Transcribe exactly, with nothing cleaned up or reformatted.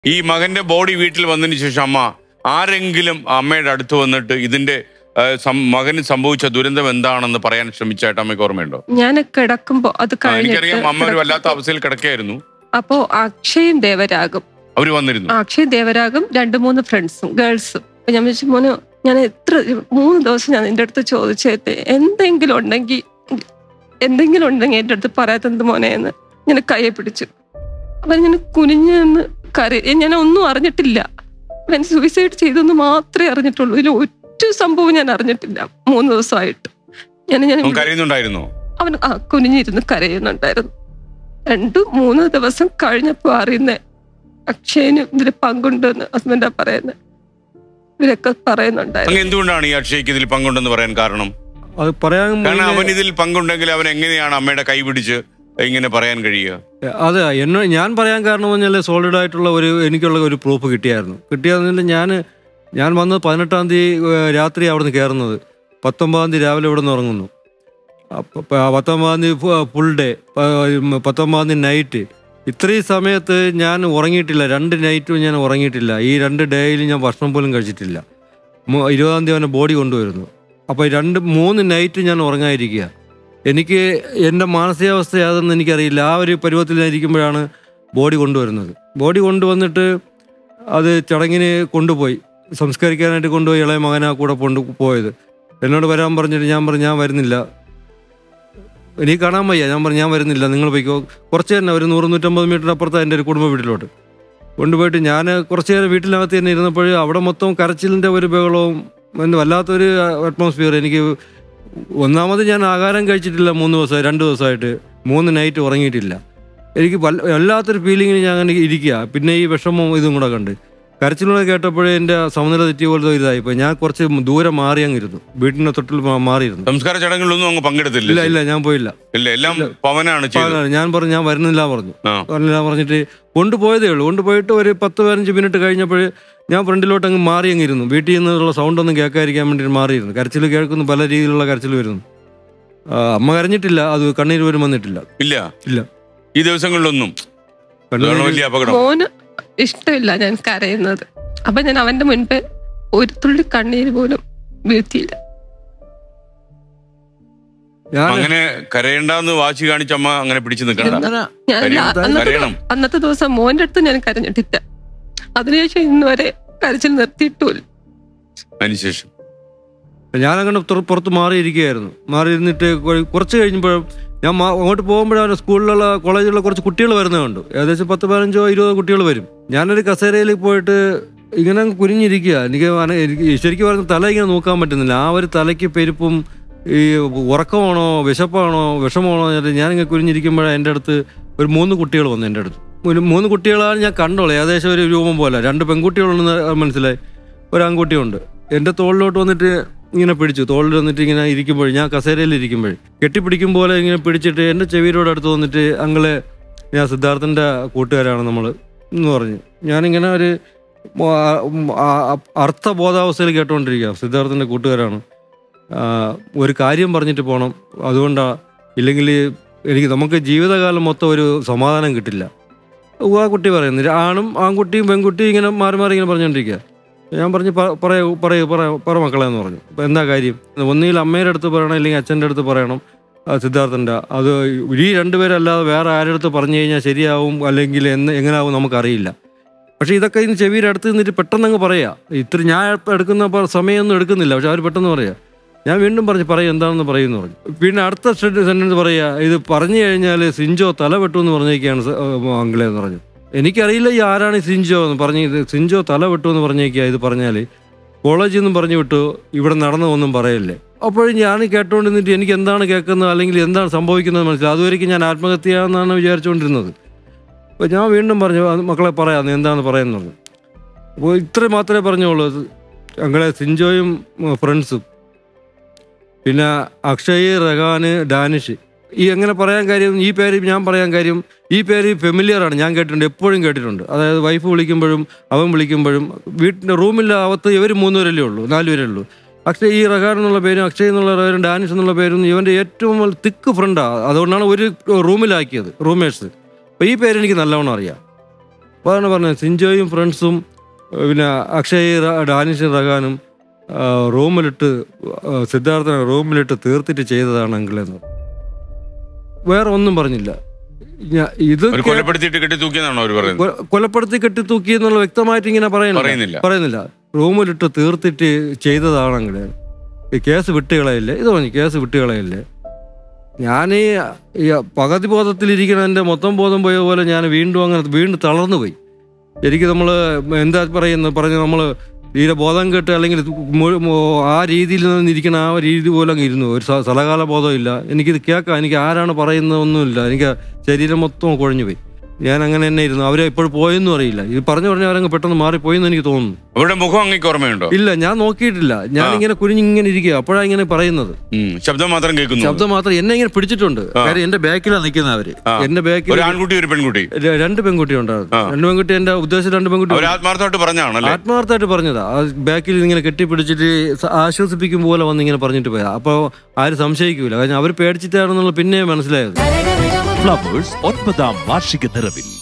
ഈ മകന്റെ ബോഡി വീട്ടിൽ വന്നതിന് ശേഷം അമ്മ ആരെങ്കിലും അമ്മയുടെ അടുത്ത് വന്നിട്ട് ഇതിന്റെ മകന് സംഭവിച്ച ദുരന്തം എന്താണെന്ന് പറയാൻ ശ്രമിച്ചായിട്ട് അമ്മയ്ക്ക് ഓർമ്മയുണ്ടോ? ഞാൻ കിടക്കുമ്പോ അത് എനിക്കറിയാം അമ്മ ഒരു വല്ലാത്ത അവസ്ഥയിൽ കിടക്കായിരുന്നു. അപ്പോ അക്ഷയും ദേവരാഗും അവര് വന്നിരുന്നു. അക്ഷയ് ദേവരാഗും രണ്ടു മൂന്ന് ഫ്രണ്ട്സും ഗേൾസും. അപ്പൊ ഞാൻ വിളിച്ചു, മോന് ഞാൻ എത്ര മൂന്ന് ദിവസം ഞാൻ എന്റെ അടുത്ത് ചോദിച്ചിട്ട് എന്തെങ്കിലും ഉണ്ടെങ്കിൽ എന്തെങ്കിലും ഉണ്ടെങ്കിൽ എന്റെ അടുത്ത് പറയാത്തത് മോനെ എന്ന് ഞാൻ കയ്യെ പിടിച്ചു. അപ്പൊ ഞാൻ കുനിഞ്ഞു നിന്ന് കരയ. ഞാൻ ഒന്നും അറിഞ്ഞിട്ടില്ല. അവൻ സൂയിസൈഡ് ചെയ്തെന്ന് മാത്രമേ അറിഞ്ഞിട്ടുള്ളൂ. ഇതിൽ ഒറ്റ സംഭവം ഞാൻ അറിഞ്ഞിട്ടില്ല മൂന്ന് ദിവസമായിട്ട്. ഞാൻ ഞാൻ അവൻ ആ കുനിഞ്ഞിരുന്ന് കരയുന്നുണ്ടായിരുന്നു. രണ്ടു മൂന്ന് ദിവസം കഴിഞ്ഞപ്പോ അറിയുന്നേ അക്ഷയന് ഇതിൽ പങ്കുണ്ടെന്ന് ഹസ്ബൻഡാ പറയുന്നത്. ഇവരൊക്കെ പറയുന്നുണ്ടായിരുന്നു. എന്തുകൊണ്ടാണ് ഈ അക്ഷയ്ക്ക് ഇതിൽ പങ്കുണ്ടെന്ന് പറയാൻ കാരണം? അത് പറയാൻ കാരണം അവൻ ഇതിൽ പങ്കുണ്ടെങ്കിൽ അവൻ എങ്ങനെയാണ് അമ്മയുടെ കൈ പിടിച്ച് ഇങ്ങനെ പറയാൻ കഴിയുക? അതെ, എന്നെ ഞാൻ പറയാൻ കാരണം പറഞ്ഞാൽ സോളിഡ് ആയിട്ടുള്ള ഒരു എനിക്കുള്ള ഒരു പ്രൂഫ് കിട്ടിയായിരുന്നു. കിട്ടിയതെന്നില്ല ഞാൻ ഞാൻ വന്നത് പതിനെട്ടാം തീയതി രാത്രി അവിടെ നിന്ന് കയറുന്നത്. പത്തൊമ്പതാം തീയതി രാവിലെ ഇവിടെ നിന്ന് ഉറങ്ങുന്നു. പത്തൊമ്പതാം തീയതി ഫുൾ ഡേ, പത്തൊമ്പതാം തീയതി നൈറ്റ്. ഇത്രയും സമയത്ത് ഞാൻ ഉറങ്ങിയിട്ടില്ല. രണ്ട് നൈറ്റും ഞാൻ ഉറങ്ങിയിട്ടില്ല. ഈ രണ്ട് ഡേയിൽ ഞാൻ ഭക്ഷണം പോലും കഴിച്ചിട്ടില്ല. ഇരുപതാം തീയതി അവനെ ബോഡി കൊണ്ടുവരുന്നു. അപ്പോൾ രണ്ട് മൂന്ന് നൈറ്റ് ഞാൻ ഉറങ്ങാതിരിക്കുക. എനിക്ക് എൻ്റെ മാനസികാവസ്ഥ യാതൊന്നും എനിക്കറിയില്ല. ആ ഒരു പരുവത്തിലിരിക്കുമ്പോഴാണ് ബോഡി കൊണ്ടുവരുന്നത്. ബോഡി കൊണ്ടുവന്നിട്ട് അത് ചടങ്ങിന് കൊണ്ടുപോയി സംസ്കരിക്കാനായിട്ട് കൊണ്ടുപോയി. ഇളയ മകനാ കൂടെ കൊണ്ട് പോയത്. എന്നോട് വരാൻ പറഞ്ഞിട്ട് ഞാൻ പറഞ്ഞു ഞാൻ വരുന്നില്ല, എനിക്ക് കാണാൻ വയ്യ. ഞാൻ പറഞ്ഞു ഞാൻ വരുന്നില്ല, നിങ്ങൾ പോയിക്കോ. കുറച്ച് തന്നെ ഒരു നൂറ് നൂറ്റമ്പത് മീറ്റർ അപ്പുറത്താണ് എൻ്റെ ഒരു കുടുംബ വീട്ടിലോട്ട് കൊണ്ടുപോയിട്ട് ഞാൻ കുറച്ച് നേരം വീട്ടിനകത്ത് തന്നെ ഇരുന്നപ്പോൾ അവിടെ മൊത്തം കരച്ചിലിൻ്റെ ഒരു ബഹളവും വല്ലാത്തൊരു അറ്റ്മോസ്ഫിയർ. എനിക്ക് ഒന്നാമത് ഞാൻ ആഹാരം കഴിച്ചിട്ടില്ല മൂന്ന് ദിവസമായി രണ്ട് ദിവസമായിട്ട് മൂന്ന് നൈറ്റ് ഉറങ്ങിയിട്ടില്ല. എനിക്ക് വല്ലാത്തൊരു ഫീലിങ്ങിന് ഞാൻ അങ്ങനെ ഇരിക്കുക. പിന്നെ ഈ വിഷമവും ഇതും കൂടെ കണ്ട് കരച്ചിലൂടെ കേട്ടപ്പോഴേ എൻ്റെ സമനില തെറ്റിയ പോലത്തെ ഇതായിപ്പോൾ ഞാൻ കുറച്ച് ദൂരെ മാറി അങ്ങിരുന്നു. വീട്ടിൻ്റെ തൊട്ടിൽ മാറിയിരുന്നു. സംസ്കാര ചടങ്ങുകളൊന്നും അങ്ങ് പങ്കെടുത്തില്ല? ഇല്ല ഇല്ല ഞാൻ പോയില്ല. എല്ലാം പവനാണ്. ഞാൻ പറഞ്ഞു ഞാൻ വരുന്നില്ല പറഞ്ഞു പറഞ്ഞില്ല പറഞ്ഞിട്ട് കൊണ്ടുപോയതേ ഉള്ളൂ. കൊണ്ടുപോയിട്ട് ഒരു പത്ത് പതിനഞ്ച് മിനിറ്റ് കഴിഞ്ഞപ്പോൾ ഞാൻ ഫ്രണ്ടിലോട്ട് അങ്ങ് മാറി അങ്ങിരുന്നു. വീട്ടിൽ നിന്നുള്ള സൗണ്ടൊന്നും കേൾക്കാതിരിക്കാൻ വേണ്ടിയിട്ട് മാറിയിരുന്നു. കരച്ചിൽ കേൾക്കുന്നു, പല രീതിയിലുള്ള കരച്ചിൽ വരുന്നു. അമ്മ കരഞ്ഞിട്ടില്ല, അത് കണ്ണീര് പോലും വന്നിട്ടില്ല. ഇല്ല ഇല്ല ഈ ദിവസങ്ങളിലൊന്നും മോന് ഇഷ്ടമില്ല ഞാൻ കരയുന്നത്. അപ്പൊ ഞാൻ അവന്റെ മുൻപ് ഒരു തുള്ളി കണ്ണീര് പോലും വീഴ്ത്തിയില്ല. അങ്ങനെ കരയണ്ടെന്ന് വാശി കാണിച്ചമ്മ അങ്ങനെ പിടിച്ചു നിൽക്കണം. അന്നത്തെ ദിവസം മോന്റെ അടുത്ത് ഞാൻ കരഞ്ഞിട്ടില്ല. അതിനുശേഷം ഇന്ന് വരെ കരച്ചിൽ നിർത്തിയിട്ടില്ല. അതിനുശേഷം ഞാനങ്ങനെ പുറത്ത് മാറിയിരിക്കുകയായിരുന്നു. മാറിയിരുന്നിട്ട് കുറച്ച് കഴിഞ്ഞപ്പോഴും ഞാൻ അങ്ങോട്ട് പോകുമ്പോഴാണ് സ്കൂളിലുള്ള കോളേജിലുള്ള കുറച്ച് കുട്ടികൾ വരുന്നത് കണ്ടു. ഏകദേശം പത്ത് പതിനഞ്ചോ ഇരുപതോ കുട്ടികൾ വരും. ഞാനൊരു കസേരയിൽ പോയിട്ട് ഇങ്ങനെ കുനിഞ്ഞിരിക്കുക. എനിക്ക് എനിക്ക് ശരിക്കും പറഞ്ഞ തല ഇങ്ങനെ നോക്കാൻ പറ്റുന്നില്ല. ആ ഒരു തലയ്ക്ക് പെരുപ്പും ഈ ഉറക്കമാണോ വിശപ്പാണോ വിഷമാണോ ഞാനിങ്ങനെ കുനിഞ്ഞിരിക്കുമ്പോഴാണ് എൻ്റെ അടുത്ത് ഒരു മൂന്ന് കുട്ടികൾ വന്നു. എൻ്റെ അടുത്ത് ഒരു മൂന്ന് കുട്ടികളാണ് ഞാൻ കണ്ടോളൂ. ഏകദേശം ഒരു രൂപം പോലെ. രണ്ട് പെൺകുട്ടികളുണ്ടെന്ന് മനസ്സിലായി, ഒരു ആൺകുട്ടിയുണ്ട്. എൻ്റെ തോളിലോട്ട് വന്നിട്ട് ഇങ്ങനെ പിടിച്ചു. തോളിൽ വന്നിട്ട് ഇങ്ങനെ ഇരിക്കുമ്പോൾ ഞാൻ കസേരയിൽ ഇരിക്കുമ്പോൾ കെട്ടിപ്പിടിക്കും പോലെ ഇങ്ങനെ പിടിച്ചിട്ട് എൻ്റെ ചെവിയിലോട് അടുത്ത് വന്നിട്ട് അങ്ങളെ ഞാൻ സിദ്ധാർത്ഥൻ്റെ കൂട്ടുകാരാണ് നമ്മൾ എന്ന് പറഞ്ഞു. ഞാനിങ്ങനെ ഒരു അർത്ഥബോധാവസ്ഥയിൽ കേട്ടുകൊണ്ടിരിക്കുക. സിദ്ധാർത്ഥൻ്റെ കൂട്ടുകാരാണ്, ഒരു കാര്യം പറഞ്ഞിട്ട് പോകണം, അതുകൊണ്ടാണ്, ഇല്ലെങ്കിൽ എനിക്ക് നമുക്ക് ജീവിതകാലം മൊത്തം ഒരു സമാധാനം കിട്ടില്ല. ആ കുട്ടി പറയുന്നത് ആണും ആൺകുട്ടിയും പെൺകുട്ടിയും ഇങ്ങനെ മാറി മാറി ഇങ്ങനെ പറഞ്ഞുകൊണ്ടിരിക്കുക. ഞാൻ പറഞ്ഞു പറയൂ പറയൂ പറയൂ പറ മക്കളെ എന്ന് പറഞ്ഞു. അപ്പോൾ എന്താ കാര്യം? ഒന്നുകിൽ അമ്മയുടെ അടുത്ത് പറയണം, അല്ലെങ്കിൽ അച്ഛൻ്റെ അടുത്ത് പറയണം, സിദ്ധാർത്ഥൻ്റെ. അത് ഈ രണ്ടുപേരല്ലാതെ വേറെ ആരുടെ അടുത്ത് പറഞ്ഞു കഴിഞ്ഞാൽ ശരിയാവും, അല്ലെങ്കിൽ എന്ന് എങ്ങനെയാവും നമുക്കറിയില്ല. പക്ഷേ ഇതൊക്കെ ഇന്ന് ചെവിയുടെ അടുത്ത് നിന്നിട്ട് പെട്ടെന്ന് അങ്ങ് പറയാം. ഇത്ര ഞാൻ എടുക്കുന്ന സമയമൊന്നും എടുക്കുന്നില്ല, പക്ഷെ അവർ പെട്ടെന്ന് പറയാം. ഞാൻ വീണ്ടും പറഞ്ഞു പറയും എന്താണെന്ന് പറയുമെന്ന് പറഞ്ഞു. പിന്നെ അടുത്ത സെൻറ്റൻസ് പറയുക, ഇത് പറഞ്ഞു കഴിഞ്ഞാൽ സിഞ്ചോ തല വെട്ടു എന്ന് പറഞ്ഞേക്കാണ് അങ്കിളെ എന്ന് പറഞ്ഞു. എനിക്കറിയില്ല ഈ ആരാണ് ഈ സിഞ്ചോ എന്ന് പറഞ്ഞു. ഇത് സിഞ്ചോ തല വെട്ടു എന്ന് പറഞ്ഞേക്കുക. ഇത് പറഞ്ഞാൽ കോളേജിൽ നിന്നും പറഞ്ഞു വിട്ടു, ഇവിടെ നടന്നതൊന്നും പറയല്ലേ. അപ്പോഴും ഞാൻ കേട്ടുകൊണ്ടിരുന്നിട്ട് എനിക്ക് എന്താണ് കേൾക്കുന്നത് അല്ലെങ്കിൽ എന്താണ് സംഭവിക്കുന്നത് മനസ്സിലായി. അതുവരെയ്ക്കും ഞാൻ ആത്മഹത്യ എന്നാണ് വിചാരിച്ചുകൊണ്ടിരുന്നത്. അപ്പോൾ ഞാൻ വീണ്ടും പറഞ്ഞു മക്കളെ പറയാം എന്താണെന്ന് പറയുന്നത് പറഞ്ഞു. അപ്പോൾ ഇത്ര മാത്രമേ പറഞ്ഞോളൂ. അങ്ങളെ സിഞ്ചോയും ഫ്രണ്ട്സും പിന്നെ അക്ഷയ്, റഹാന്, ഡാനിഷ്. ഈ എങ്ങനെ പറയാൻ കാര്യം, ഈ പേര് ഞാൻ പറയാൻ കാര്യം, ഈ പേര് ഫെമിലിയറാണ്, ഞാൻ കേട്ടിട്ടുണ്ട്, എപ്പോഴും കേട്ടിട്ടുണ്ട്. അതായത് വൈഫ് വിളിക്കുമ്പോഴും അവൻ വിളിക്കുമ്പോഴും വീട്ടിൻ്റെ റൂമിൻ്റെ അകത്ത് ഇവർ മൂന്നുപേരല്ലേ ഉള്ളൂ, നാലുപേരേ ഉള്ളൂ. അക്ഷയ് ഈ റഹാൻ എന്നുള്ള പേരും അക്ഷയ് എന്നുള്ള പേരും ഡാനിഷ് എന്നുള്ള പേരും ഇവൻ്റെ ഏറ്റവും തിക്ക് ഫ്രണ്ടാണ്. അതുകൊണ്ടാണ് ഒരു റൂമിലാക്കിയത്, റൂമേഴ്സ്. അപ്പോൾ ഈ പേരെനിക്ക് നല്ലവണ്ണം അറിയാം. അപ്പോൾ അതാണ് പറഞ്ഞത്, സിൻജോയും ഫ്രണ്ട്സും പിന്നെ അക്ഷയ് ഡാനിഷ് റഹാനും റൂമിലിട്ട് സിദ്ധാർത്ഥനെ റൂമിലിട്ട് തീർത്തിട്ട് ചെയ്തതാണ് അങ്കിളെന്ന്. വേറെ ഒന്നും പറഞ്ഞില്ല. ഇത് കൊലപ്പെടുത്തിയിട്ട് കെട്ടി തൂക്കിയെന്നാണോ അവർ പറയുന്നത്? കൊലപ്പെടുത്തി കെട്ടി തൂക്കി എന്നുള്ള വ്യക്തമായിട്ട് ഇങ്ങനെ പറയുന്നില്ല പറയുന്നില്ല റൂമിലിട്ട് തീർത്തിട്ട് ചെയ്തതാണ് അങ്കിളെ. ഈ കേസ് വിട്ടുകളയില്ലേ, ഇത് പറഞ്ഞു കേസ് വിട്ടുകളയില്ലേ. ഞാൻ ഈ പകുതി ബോധത്തിലിരിക്കുന്ന എൻ്റെ മൊത്തം ബോധം പോയ പോലെ ഞാൻ വീണ്ടും അങ്ങനെ വീണ്ടും തളർന്നു പോയി. എനിക്ക് നമ്മൾ എന്താ പറയുന്നത് പറഞ്ഞ് നമ്മൾ തീരെ ബോധം കേട്ട് അല്ലെങ്കിൽ ആ രീതിയിൽ നിന്നിരിക്കുന്ന ആ രീതി പോലെ അങ്ങ് ഇരുന്നു. ഒരു സ്ഥലകാല ബോധമില്ല, എനിക്കിത് കേൾക്കാം, എനിക്ക് ആരാണ് പറയുന്നതൊന്നുമില്ല, എനിക്ക് ശരീരം മൊത്തം കുഴഞ്ഞു പോയി. ഞാൻ അങ്ങനെ തന്നെ ഇരുന്നു. അവരെ എപ്പോഴും പോയെന്നും അറിയില്ല. ഇത് പറഞ്ഞു പറഞ്ഞ അവരങ്ങ് പെട്ടെന്ന് മാറിപ്പോയെന്ന് എനിക്ക് തോന്നുന്നു. അവരുടെ മുഖം അങ്ങേക്ക് ഓർമ്മയുണ്ടോ? ഇല്ല, ഞാൻ നോക്കിയിട്ടില്ല. ഞാൻ ഇങ്ങനെ കുനിഞ്ഞിങ്ങനെ ഇരിക്കുക, അപ്പോഴാണ് ഇങ്ങനെ പറയുന്നത്. ശബ്ദം മാത്രം കേൾക്കുന്നു. ശബ്ദം മാത്രം എന്നെ ഇങ്ങനെ പിടിച്ചിട്ടുണ്ട്. കാര്യം എന്റെ ബാക്കിലാണ് നിൽക്കുന്നത് അവര്. എന്റെ ബാക്കിൽ ഒരു ആൺകുട്ടി ഒരു പെൺകുട്ടി, രണ്ട് പെൺകുട്ടി ഉണ്ടായിരുന്നു. രണ്ട് പെൺകുട്ടി എന്റെ ഉദ്ദേശം രണ്ട് പെൺകുട്ടി ആത്മാർത്ഥമായിട്ട് പറഞ്ഞാണ് ആത്മാർത്ഥമായിട്ട് പറഞ്ഞതാ. ആ ബാക്കിൽ ഇങ്ങനെ കെട്ടിപ്പിടിച്ചിട്ട് ആശ്വസിപ്പിക്കും പോലെ വന്ന് ഇങ്ങനെ പറഞ്ഞിട്ട് പോയാ. അപ്പൊ ആരും സംശയിക്കൂല, കാരണം അവർ പേടിച്ചിട്ടാണെന്നുള്ള പിന്നെ മനസ്സിലായത്. ഫ്ലവേഴ്സ് ഒൻപതാം വാർഷിക നിറവിൽ